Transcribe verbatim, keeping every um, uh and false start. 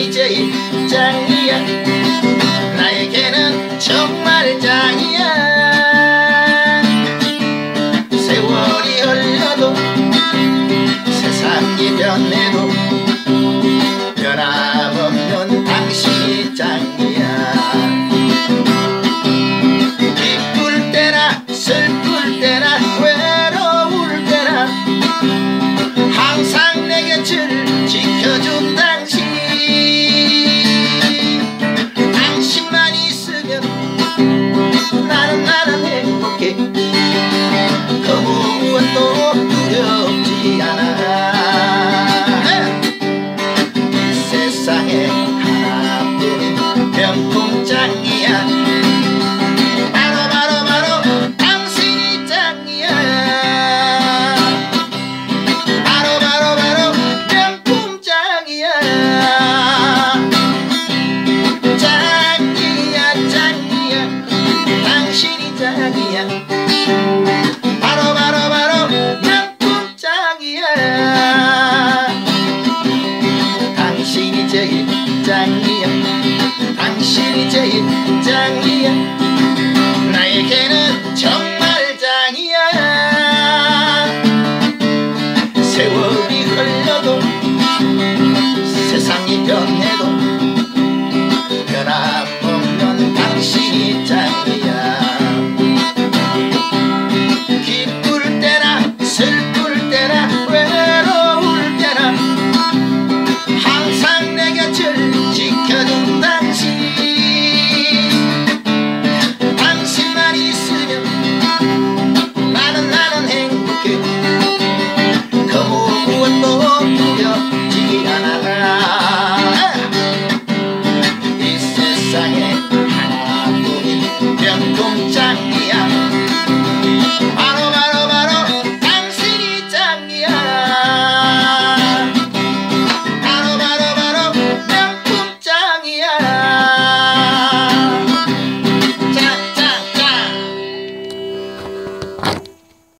당신이 제일 짱이야. 나에게는 정말 짱이야. 세월이 흘러도 세상이 변해도 변함없는 당신이 짱이야. 기쁠 때나 슬플 때나 외로울 때나 항상 내 곁을 지켜준 당신. 당신만 있으면 나는 나는 행복해. 그 무엇도 두렵지 않아. 이 세상에 하나뿐인 명품 짱이야. 바로 바로 바로 당신이 짱이야. 바로 바로 바로 명품 짱이야. 짱이야 짱이야 당신이 짱이야. 바로 바로 바로 명품 짱이야. 당신이 제일 짱이야. 당신이 제일 짱이야. 나에게는 정말 짱이야. 세월이 흘러도 세상이 변해도 변함없는 당신이 짱이야. 기쁠 때나 슬플 때나 외로울 때나 항상 내 곁을 지켜준 당신. 당신만 있으면 나는 나는 행복해. 그 무엇도 두렵지 않아. 이 세상에